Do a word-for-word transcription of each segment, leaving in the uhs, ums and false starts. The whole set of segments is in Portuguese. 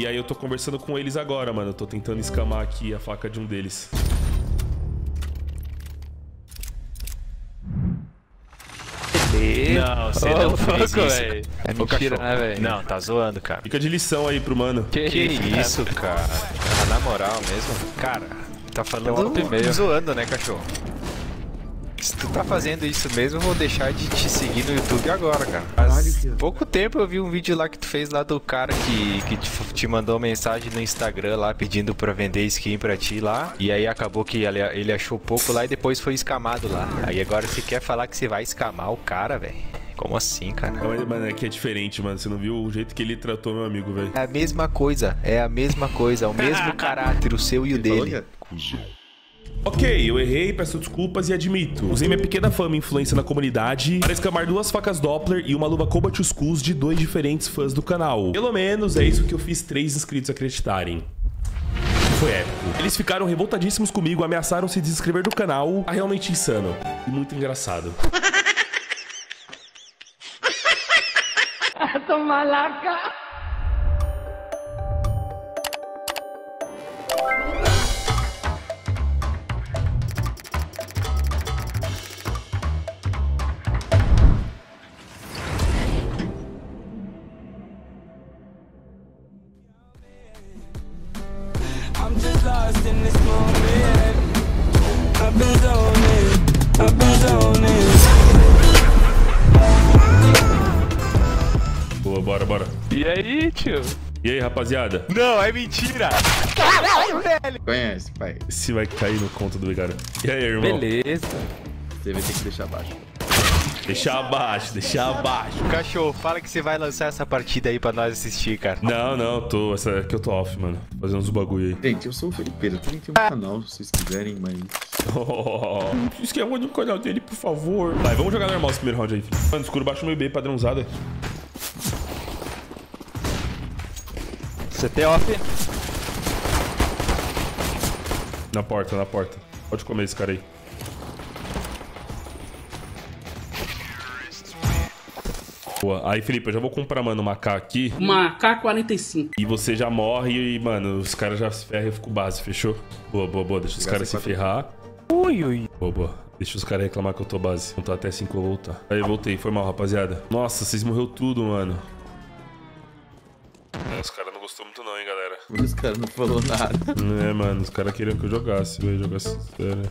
E aí eu tô conversando com eles agora, mano. Eu tô tentando escamar aqui a faca de um deles. Não, você não fez isso, velho. É mentira, né, velho? Não, tá zoando, cara. Fica de lição aí pro mano. Que, que isso, cara? cara? Na moral mesmo. Cara, tá falando zoando, né, cachorro? Se tu tá fazendo isso mesmo, eu vou deixar de te seguir no YouTube agora, cara. Faz pouco tempo eu vi um vídeo lá que tu fez lá do cara que, que te, te mandou mensagem no Instagram lá pedindo pra vender skin pra ti lá. E aí acabou que ele, ele achou pouco lá e depois foi escamado lá. Aí agora você quer falar que você vai escamar o cara, velho? Como assim, cara? Não, mano, é que é diferente, mano. Você não viu o jeito que ele tratou meu amigo, velho. É a mesma coisa, é a mesma coisa, é o mesmo caráter, o seu e o dele. Ok, eu errei, peço desculpas e admito. Usei minha pequena fama e influência na comunidade para escamar duas facas Doppler e uma luva Combat Skulls de dois diferentes fãs do canal. Pelo menos é isso que eu fiz três inscritos acreditarem. Foi épico. Eles ficaram revoltadíssimos comigo, ameaçaram se desinscrever do canal. Tá realmente insano e muito engraçado. Toma laca! I'm just lost in this moment. I've been zoning, I've been zoning. Boa, bora, bora. E aí, tio? E aí, rapaziada? Não, é mentira! Caralho, velho! Conhece, pai. Esse vai cair no conto do cara. E aí, irmão? Beleza. Você vai ter que deixar abaixo. Deixar abaixo, deixar abaixo. Cachorro, fala que você vai lançar essa partida aí pra nós assistir, cara. Não, não, tô. Essa aqui eu tô off, mano. Fazendo uns bagulho aí. Gente, eu sou o Felipeira. Também tem um canal, se vocês quiserem, mas... Oh, se inscreva no canal dele, por favor. Vai, vamos jogar normal esse primeiro round aí, filho. Mano, escuro baixo meio B, padrãozada. C T off. Na porta, na porta. Pode comer esse cara aí. Boa. Aí, Felipe, eu já vou comprar, mano, uma K aqui. Uma K quarenta e cinco. E você já morre e, mano, os caras já se ferram e eu fico base, fechou? Boa, boa, boa. Deixa os caras se ferrar. Ui, ui. Boa, boa. Deixa os caras reclamar que eu tô base. Não tô até cinco eu voltar. Aí, voltei. Foi mal, rapaziada. Nossa, vocês morreu tudo, mano. É, os caras não gostou muito não, hein, galera. Os caras não falou nada. É, mano. Os caras queriam que eu jogasse. Eu ia jogar sério.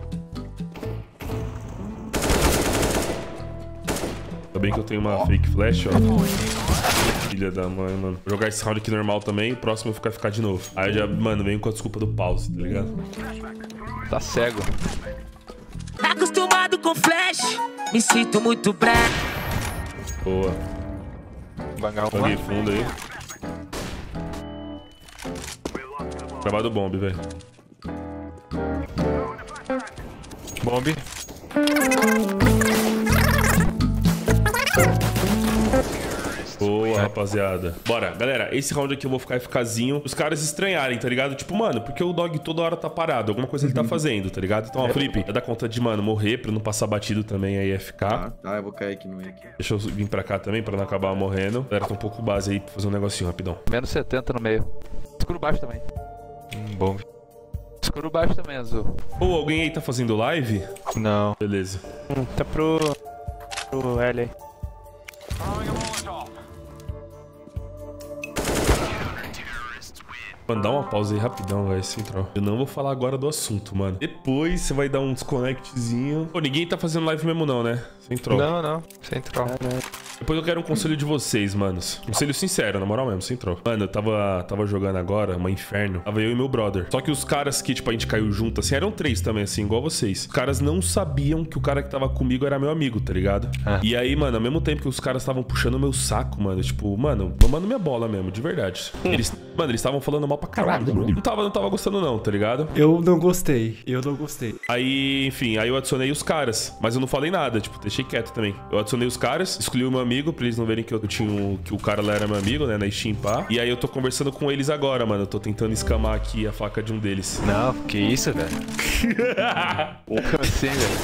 Ainda bem que eu tenho uma fake flash, ó. Filha da mãe, mano. Vou jogar esse round aqui normal também. O próximo eu vou ficar, ficar de novo. Aí eu já, mano, venho com a desculpa do pause, tá ligado? Tá cego. Acostumado com flash, me sinto muito bravo. Boa. Vangar Paguei uma. fundo aí. Travado bomb, velho. Bomb. Boa, rapaziada. Bora, galera, esse round aqui eu vou ficar eficazzinho. Os caras estranharem, tá ligado? Tipo, mano, porque o dog toda hora tá parado. Alguma coisa ele tá fazendo, tá ligado? Então, ó, Felipe, dá conta de, mano, morrer pra não passar batido também aí, F K. Ah, tá, eu vou cair aqui no meio aqui. Deixa eu vir pra cá também, pra não acabar morrendo. Galera, tá um pouco base aí pra fazer um negocinho rapidão. Menos setenta no meio. Escuro baixo também. Hum, bom. Escuro baixo também, azul. Ou alguém aí tá fazendo live? Não. Beleza. Hum, tá pro... pro L aí. Mano, dá uma pausa aí rapidão, velho, central. Eu não vou falar agora do assunto, mano. Depois você vai dar um desconnectzinho. Pô, ninguém tá fazendo live mesmo não, né? Central. Não, não. Central. Depois eu quero um conselho de vocês, manos. Conselho sincero, na moral mesmo, central. Mano, eu tava, tava jogando agora, uma inferno. Tava eu e meu brother. Só que os caras que, tipo, a gente caiu junto, assim, eram três também, assim, igual vocês. Os caras não sabiam que o cara que tava comigo era meu amigo, tá ligado? Ah. E aí, mano, ao mesmo tempo que os caras estavam puxando o meu saco, mano, tipo, mano, mamando minha bola mesmo, de verdade. Eles, mano, eles estavam falando mal pra caralho. Não tava, não tava gostando não, tá ligado? Eu não gostei, eu não gostei. Aí, enfim, aí eu adicionei os caras, mas eu não falei nada, tipo, deixei quieto também. Eu adicionei os caras, escolhi o meu amigo, pra eles não verem que eu tinha um, que o cara lá era meu amigo, né, na Steam, pá. E aí eu tô conversando com eles agora, mano, eu tô tentando escamar aqui a faca de um deles. Não, que isso, velho? Como assim, velho?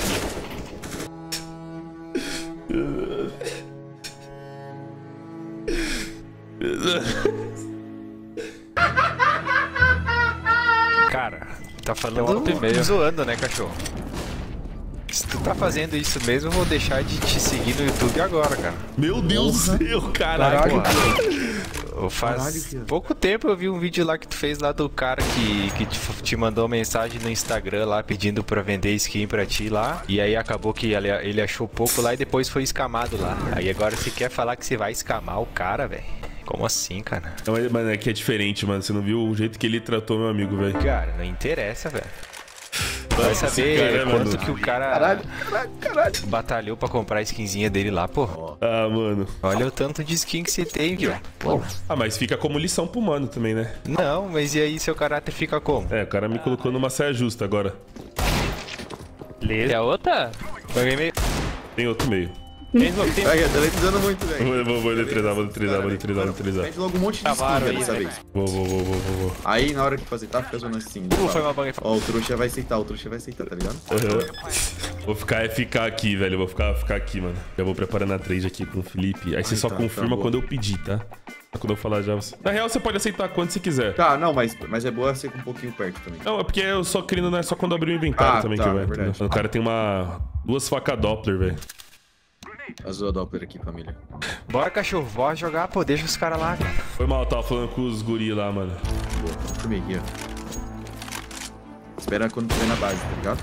Tá falando meio zoando, né, cachorro? Se tu tá fazendo isso mesmo, eu vou deixar de te seguir no YouTube agora, cara. Meu Deus do céu, caralho. Eu faz Caralho, pouco tempo eu vi um vídeo lá que tu fez lá do cara que, que te, te mandou mensagem no Instagram lá pedindo pra vender skin pra ti lá. E aí acabou que ele, ele achou pouco lá e depois foi escamado lá. Aí agora você quer falar que você vai escamar o cara, velho? Como assim, cara? Não, mano, é que é diferente, mano. Você não viu o jeito que ele tratou meu amigo, velho. Cara, não interessa, velho. Vai saber cara, quanto mano. que o cara caralho, caralho, caralho. batalhou pra comprar a skinzinha dele lá, pô. Ah, mano. Olha o tanto de skin que você tem, velho. Ah, mas fica como lição pro mano também, né? Não, mas e aí seu caráter fica como? É, o cara me colocou numa saia justa agora. Beleza. É a outra? Paguei meio. Tem outro meio. Ai, eu tô letrizando muito, velho. Vou, vou, vou letrizar, vou letrizar, vou letrizar, vou letrizar. Pede logo um monte de skin dessa vez. Vou, vou, vou, vou, vou. Aí, na hora que fazer, tá? Fica zoando assim. Uh, foi uma bang. Ó, o trouxa vai aceitar, o trouxa vai aceitar, tá ligado? Uhum. Vou ficar, é ficar aqui, velho. Vou ficar, ficar aqui, mano. Já vou preparando a trade aqui com o Felipe. Aí você Ai, só tá, confirma tá quando eu pedir, tá? Quando eu falar já. Você... Na real, você pode aceitar quando você quiser. Tá, não, mas, mas é boa ser um pouquinho perto também. Não, é porque eu só querendo, não é só quando abrir o inventário ah, também tá, que vai. É verdade. O cara tem uma. Duas facas Doppler, velho. Azul a Doppler aqui, família. Bora, cachorro, bora jogar, pô, deixa os caras lá, cara. Foi mal, tava falando com os guri lá, mano. Boa, firme aqui, ó. Espera quando tiver na base, tá ligado?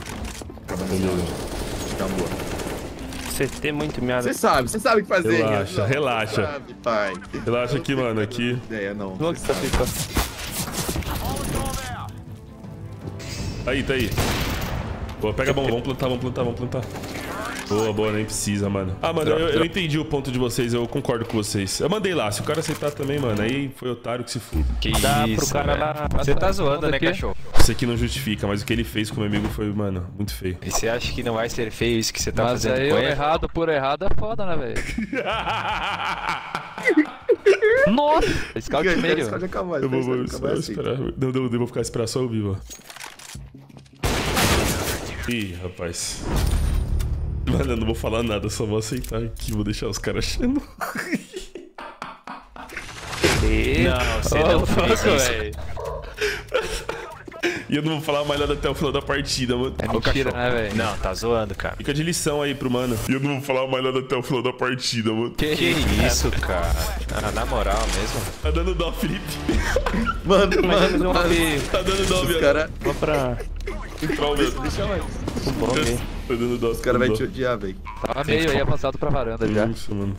Tá boa. C T muito meado. Você sabe, você sabe o que fazer. Relaxa, não, relaxa. Sabe, pai. Relaxa aqui, mano, aqui. Ideia, não. Logo que tá ficando. Aí, tá aí. Boa, pega a bomba, vamos plantar, vamos plantar, vamos plantar. Boa, boa, nem precisa, mano. Ah, mano, eu, eu entendi o ponto de vocês, eu concordo com vocês. Eu mandei lá, se o cara aceitar também, mano, aí foi otário que se fuda. Que Dá isso, pro cara lá. Você tá zoando, né, cachorro? Isso aqui não justifica, mas o que ele fez com o meu amigo foi, mano, muito feio. E você acha que não vai ser feio isso que você tá mas fazendo aí com ele? ele? Errado por errado é foda, né, velho? Nossa! Scout meio. Scout acabou, eu vou, vou, vou esperar. Não, não, eu vou ficar esperar só o vivo, ó. Ih, rapaz. Mano, eu não vou falar nada, só vou aceitar aqui, vou deixar os caras achando. Não, você não fez isso, velho. E eu não vou falar mais nada até o final da partida, mano. É mentira, né, velho? Não, tá zoando, cara. Fica de lição aí pro mano. E eu não vou falar mais nada até o final da partida, mano. Que, que isso, cara? Ah, na moral mesmo. Tá dando dó, Felipe. Mano, mano, mano. Tá dando dó, velho. Cara... Vou pra... Troll mesmo. Deixa mais. Tá dando dó. Os caras vão te odiar, velho. Tava meio aí avançado pra varanda já. Isso, mano.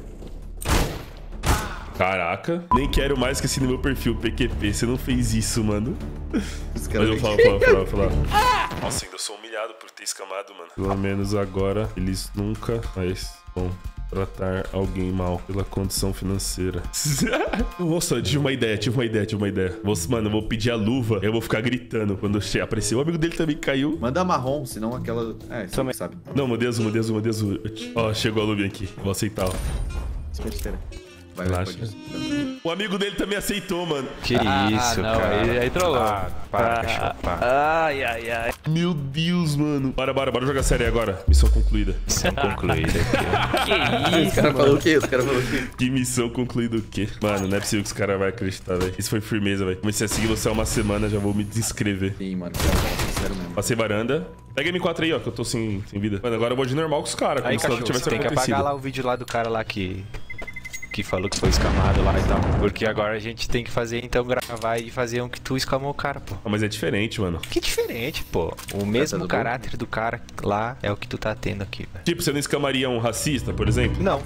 Caraca, nem quero mais que esse no meu perfil, P Q P. Você não fez isso, mano. Os Mas eu falo, falo, falo, falo. Nossa, ainda sou humilhado por ter escamado, mano. Pelo menos agora, eles nunca mais vão tratar alguém mal pela condição financeira. Nossa, tive uma ideia, tive uma ideia, tive uma ideia. Vou, mano, eu vou pedir a luva, eu vou ficar gritando quando aparecer. O amigo dele também caiu. Manda marrom, senão aquela... É, você também sabe. Não, mandei azul, mandei azul, mandei azul. Ó, chegou a luvinha aqui. Vou aceitar, ó. Espera, Vai, Relaxa. O amigo dele também aceitou, mano. Que ah, isso, não, cara. Aí, aí trollou. Ah, para, ah, cachorro, para. Ai, ai, ai. Meu Deus, mano. Bora, bora, bora jogar série agora. Missão concluída. Missão concluída aqui. Que isso, Os caras falaram o quê? Os caras falaram o quê? Que missão concluída o quê? Mano, não é possível que os caras vão acreditar, velho. Isso foi firmeza, velho. Comecei a seguir você há uma semana, já vou me desinscrever. Sim, mano. Cara, sério mesmo. Passei varanda. Pega M quatro aí, ó, que eu tô sem, sem vida. Mano, agora eu vou de normal com os caras. Aí, cachorro, você tem que apagar lá o vídeo lá do cara lá que... que falou que foi escamado lá e tal. Porque agora a gente tem que fazer, então, gravar e fazer um que tu escamou o cara, pô. Ah, mas é diferente, mano. Que diferente, pô. O mesmo caráter do cara lá é o que tu tá tendo aqui, velho. Tipo, você não escamaria um racista, por exemplo? Não.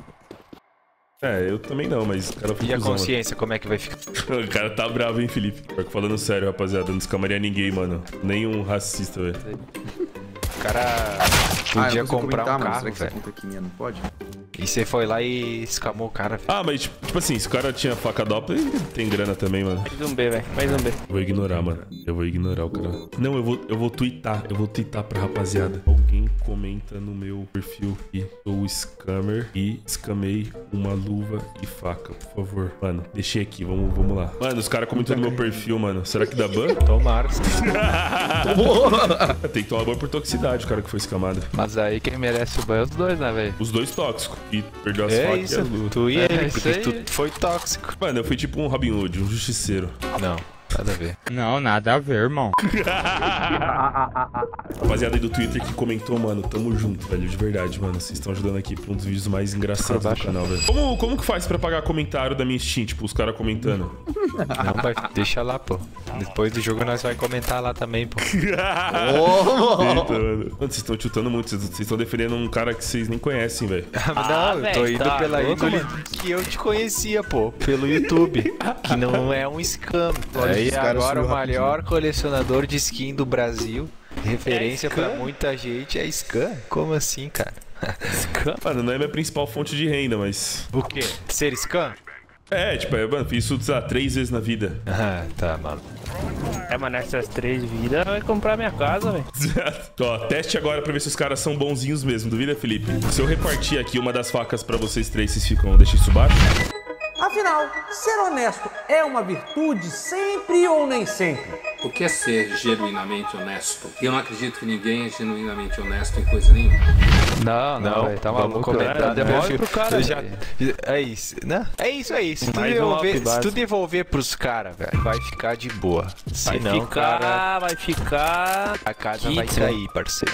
É, eu também não, mas o cara foi E a cuzão, consciência, como é que vai ficar? mano. O cara tá bravo, hein, Felipe? Falando sério, rapaziada, não escamaria ninguém, mano. Nenhum racista, velho. O cara podia ah, comprar comentar, um carro, velho. velho. Conta aqui minha, não pode? E você foi lá e escamou o cara, velho. Ah, mas tipo, tipo assim, se o cara tinha faca Doppler, ele tem grana também, mano. Mais um B, velho. Mais um B. Eu vou ignorar, mano. Eu vou ignorar o cara. Não, eu vou, eu vou twittar. Eu vou twittar pra rapaziada. Alguém comenta no meu perfil que sou scammer e scamei uma luva e faca, por favor. Mano, deixei aqui. Vamos, vamos lá. Mano, os caras comentam no meu perfil, mano. Será que dá ban? Tomara. Tem que tomar ban por toxicidade, o cara que foi escamado. Mas aí quem merece o ban é os dois, né, velho? Os dois tóxicos. E perdeu as É facas isso, e a luva. tu e É, ele, isso porque aí. tu foi tóxico. Mano, eu fui tipo um Robin Hood, um justiceiro. Não. Nada a ver. Não, nada a ver, irmão. Rapaziada aí do Twitter que comentou, mano, tamo junto, velho, de verdade, mano. Vocês estão ajudando aqui pra um dos vídeos mais engraçados do canal, velho. Como, como que faz pra pagar comentário da minha Steam, tipo, os caras comentando? Não, vai, deixa lá, pô. Depois do jogo nós vai comentar lá também, pô. Oh! Eita, mano. Mano, vocês estão chutando muito, vocês estão defendendo um cara que vocês nem conhecem, velho. Ah, não, eu tô indo tá pela louco, índole mano. Que eu te conhecia, pô, pelo YouTube. Que não é um scam. Aí agora o maior colecionador de skin do Brasil. Referência é pra muita gente é scam? Como assim, cara? Scam? Mano, não é minha principal fonte de renda, mas... O quê? Ser scam? É, tipo, eu, mano, fiz isso, sei lá, três vezes na vida. Ah, tá, mano. É, mas nessas três vidas vai comprar minha casa, velho. Ó, teste agora pra ver se os caras são bonzinhos mesmo, duvida, Felipe? Se eu repartir aqui uma das facas pra vocês três, vocês ficam... Deixa isso baixo? Afinal, ser honesto é uma virtude sempre ou nem sempre? O que é ser genuinamente honesto? Eu não acredito que ninguém é genuinamente honesto em coisa nenhuma. Não, não, véio, tá maluco. Comentar, devolve pro cara. Já, é isso, né? É isso, é isso. Se tu devolver, se tu devolver pros caras, velho, vai ficar de boa. Se vai não, ficar, cara, vai ficar... A casa vai cair, parceiro.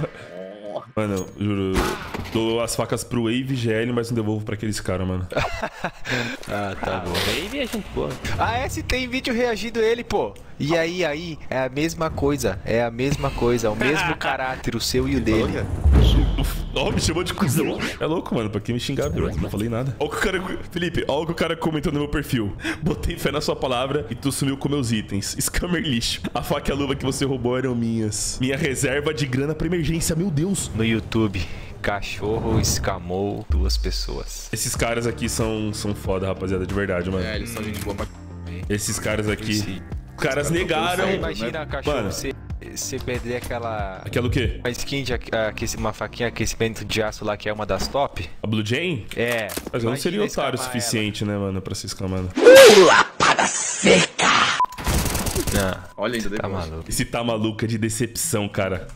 Mano, juro, dou as facas pro Wave e G L, mas não devolvo pra aqueles caras, mano. Ah, tá bom. Wave é gente boa. Ah, é, se tem vídeo reagindo ele, pô. E aí, aí, é a mesma coisa. É a mesma coisa, é o mesmo caráter, o seu e o dele. Ó, oh, me chamou de cuzão. É louco, mano, pra quem me xingar, bro? Não falei nada. Ó o que o cara... Felipe, ó o que o cara comentou no meu perfil. Botei fé na sua palavra e tu sumiu com meus itens. Scammer lixo. A faca e a luva que você roubou eram minhas. Minha reserva de grana pra emergência, meu Deus. No YouTube, cachorro escamou duas pessoas. Esses caras aqui são, são foda, rapaziada, de verdade, mano. É, eles são gente boa pra... Esses caras aqui... Os caras negaram... Imagina, cachorro, mano, você... Você perder aquela... Aquela o quê? Uma skin de aquecimento, uma faquinha aquecimento de aço lá, que é uma das top. A Blue Jane? É. Mas eu não seria otário o suficiente, ela. né, mano, pra se exclamando. Lapada seca! Não. Olha, ainda tá depois. maluco. Esse tá maluco é de decepção, cara.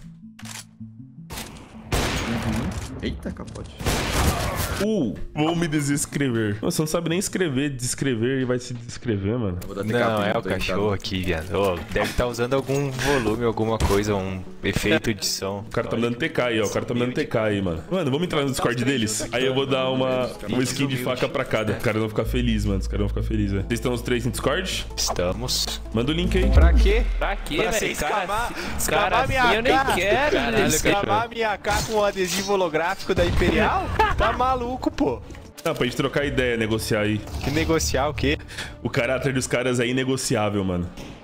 Uhum. Eita, capote. Uh, vou me desescrever. Você não sabe nem escrever, descrever e vai se descrever, mano. Não, é o cachorro aqui, viado. Oh, deve estar tá usando algum volume, alguma coisa, um efeito de som. O cara tá me dando T K aí, ó. O cara tá me dando T K aí, mano. Mano, vamos entrar no Discord deles? Aí eu vou dar uma, uma skin de faca pra cada. Os caras vão ficar felizes, mano. Os caras vão ficar felizes, velho. Vocês estão os três no Discord? Estamos. Manda o link aí. Pra quê? Pra quê, velho? Pra escamar, escamar minha cara. Eu nem quero, caralho, escamar minha cara com o adesivo holográfico da Imperial? Tá maluco, pô. Não, pra gente trocar ideia, negociar aí. Que negociar o quê? O caráter dos caras é inegociável, mano.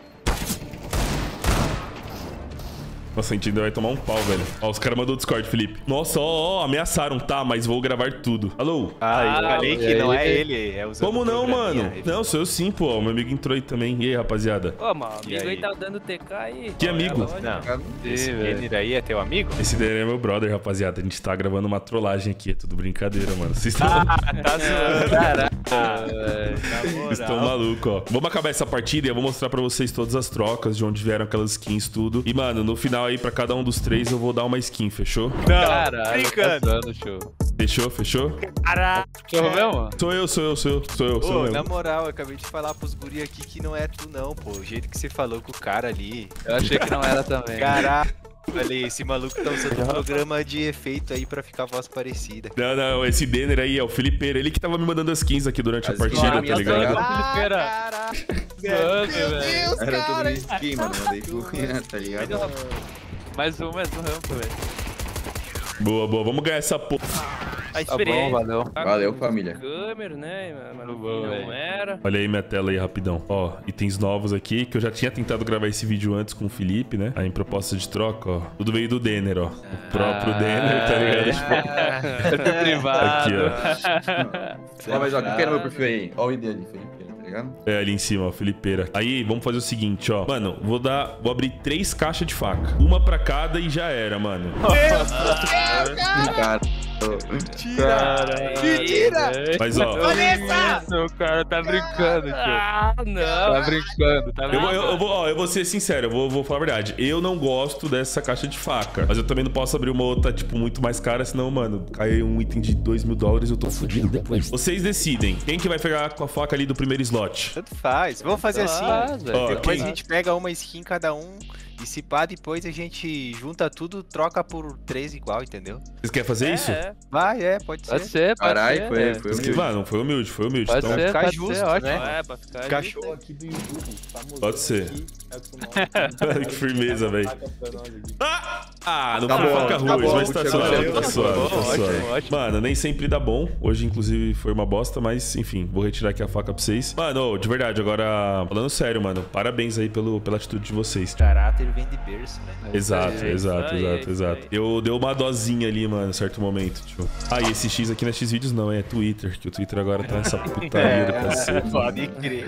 Nossa, a gente ainda vai tomar um pau, velho. Ó, os caras mandou o Discord, Felipe. Nossa, ó, ó, ameaçaram, tá, mas vou gravar tudo. Alô? Ah, eu falei que não é ele, é usando. Como não, mano? Não, sou eu sim, pô. Meu amigo entrou aí também. E aí, rapaziada? Ô, mano, o amigo aí tá dando T K aí. Que amigo? Não, esse ele daí é teu amigo? Esse daí é meu brother, rapaziada. A gente tá gravando uma trollagem aqui. É tudo brincadeira, mano. Vocês estão... Ah, tá zoando. Caraca, Vocês estão malucos, ó. Vamos acabar essa partida e eu vou mostrar pra vocês todas as trocas, de onde vieram aquelas skins, tudo. E, mano, no final aí, pra cada um dos três, eu vou dar uma skin, fechou? Não, caralho, brincando. Tá zoando, show. Fechou, fechou? Caralho. Show mesmo? Sou eu, sou eu, sou eu, sou eu, sou Ô, eu. Na moral, eu acabei de falar pros guri aqui que não é tu não, pô. O jeito que você falou com o cara ali. Eu achei que não era também. Caralho. Falei, esse maluco tá usando um programa de efeito aí pra ficar voz parecida. Não, não, esse Denner aí é o Felipeira. Ele que tava me mandando as skins aqui durante as a partida, tá ligado? Ah, Felipeira. Meu Deus, cara. Era tudo skin, mano. Mandei pro tá ligado? Mais um, mais um rampo, velho. Boa, boa. Vamos ganhar essa porra. A experiência. Tá bom, valeu. Valeu, família. Câmera, né? Mas não, bom, não era. Olha aí minha tela aí, rapidão. Ó, itens novos aqui, que eu já tinha tentado gravar esse vídeo antes com o Felipe, né? Aí em proposta de troca, ó. Tudo veio do Denner, ó. O próprio ah, Denner, tá ligado? É privado. Aqui, ó. Ó, mas ó, quem quer no meu perfil aí? Ó o I D ali, Felipe. É, ali em cima, ó, Felipeira. Aí, vamos fazer o seguinte, ó. Mano, vou dar... Vou abrir três caixas de faca. Uma pra cada e já era, mano. Meu Deus, cara. Tira! Tira! Mas, ó... Vanessa! O cara tá brincando, tio. Ah, não. Tá brincando, tá Eu brincando. vou, eu, eu vou, ó, eu vou ser sincero, eu vou, vou falar a verdade. Eu não gosto dessa caixa de faca. Mas eu também não posso abrir uma outra, tipo, muito mais cara, senão, mano, cai um item de dois mil dólares eu tô fudido depois. Vocês decidem. Quem que vai pegar com a faca ali do primeiro slot? Tanto faz. Vamos fazer assim. Ó, Depois quem- a gente pega uma skin cada um. E se pá, depois a gente junta tudo, troca por três igual, entendeu? Vocês querem fazer isso? É, Vai, é, pode ser. pode ser, pode Caralho, ser. foi, é. foi Mas que, humilde. mano, foi humilde, foi humilde. Pode Então, ser, ficar pode justo, ser, ótimo. né? É, pra ficar Cachorro justo. aqui do YouTube, famoso. Pode ser. Aqui, é com o nome. que firmeza, velho. Ah! Ah, não Tá foi bom, faca tá ruim, bom, mas tá chegou suave, eu, tá tá suave, bom, tá ótimo, suave. ótimo. Mano, nem sempre dá bom. Hoje, inclusive, foi uma bosta, mas enfim, vou retirar aqui a faca pra vocês. Mano, ô, de verdade, agora, falando sério, mano, parabéns aí pelo, pela atitude de vocês. Caráter vem de berço, né? Exato, É isso exato, aí, é exato, isso exato. aí. Eu dei uma dosinha ali, mano, em certo momento. Tipo. Ah, e esse X aqui não é X-Vídeos, não, é Twitter, que o Twitter agora tá nessa putaria do cacete. Pode crer.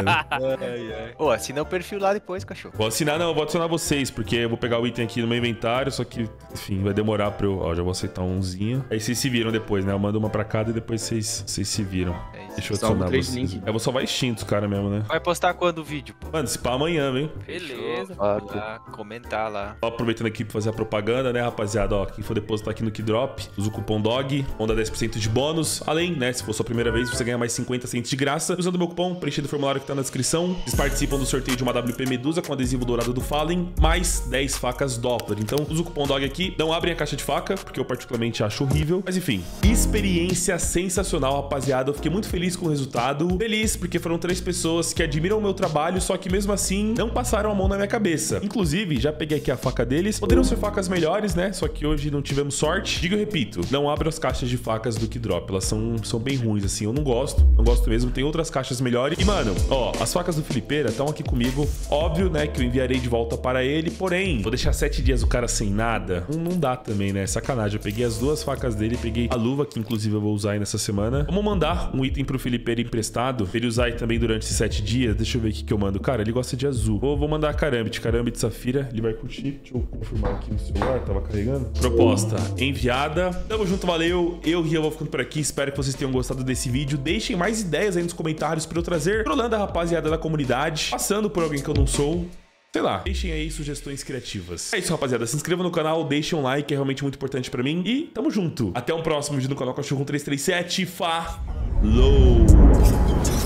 É. Ô, assina o perfil lá depois, cachorro. Vou assinar, não, eu vou adicionar vocês, porque eu vou pegar o item aqui no meu inventário, só que, enfim, vai demorar pra eu... Ó, já vou aceitar umzinho. Aí vocês se viram depois, né? Eu mando uma pra cada e depois vocês, vocês se viram. É isso. Deixa eu Salva adicionar três vocês. link. Eu vou salvar extintos, cara, mesmo, né? Vai postar quando o vídeo, pô? Mano, se pá amanhã, viu? Beleza. Vai lá, comentar lá. Ó, aproveitando aqui pra fazer a propaganda, né, rapaziada? Ó, quem for depositar aqui no Kidrop, usa o cupom DOG, onda dez por cento de bônus. Além, né, se for sua primeira vez, você ganha mais cinquenta centos de graça. Usando o meu cupom, preenchendo o formulário que tá na descrição. Vocês participam do sorteio de uma W P Medusa com adesivo dourado do Fallen, mais dez facas Doppler. Então, usa o cupom DOG aqui. Não abrem a caixa de faca, porque eu particularmente acho horrível. Mas enfim, experiência sensacional, rapaziada. Eu fiquei muito feliz com o resultado. Feliz porque foram três pessoas que admiram o meu trabalho, só que mesmo assim não passaram a mão na minha cabeça. Inclusive, já peguei aqui a faca deles. Poderiam ser facas melhores, né? Só que hoje não tivemos sorte. Digo e repito, não abra as caixas de facas do Kidrop. Elas são, são bem ruins, assim. Eu não gosto. Não gosto mesmo. Tem outras caixas melhores. E, mano, ó, as facas do Felipeira estão aqui comigo. Óbvio, né, que eu enviarei de volta para ele. Porém, vou deixar sete dias o cara sem nada. Não, não dá também, né? Sacanagem. Eu peguei as duas facas dele. Peguei a luva, que inclusive eu vou usar aí nessa semana. Vamos mandar um item pro Felipeira emprestado. Pra ele usar aí também durante esses sete dias. Deixa eu ver o que que eu mando. Cara, ele gosta de azul. Vou, vou mandar a Karambit. Karambit Safira. Ele vai curtir. Deixa eu confirmar aqui no celular. Tava carregando. Proposta enviada. Tamo junto, valeu. Eu, Rian, vou ficando por aqui. Espero que vocês tenham gostado desse vídeo. Deixem mais ideias aí nos comentários pra eu trazer trolando a rapaziada da comunidade. Passando por alguém que eu não sou. Sei lá, deixem aí sugestões criativas. É isso, rapaziada. Se inscreva no canal, deixem um like, é realmente muito importante pra mim. E tamo junto. Até um próximo vídeo no canal Cachorro três três sete. Falou!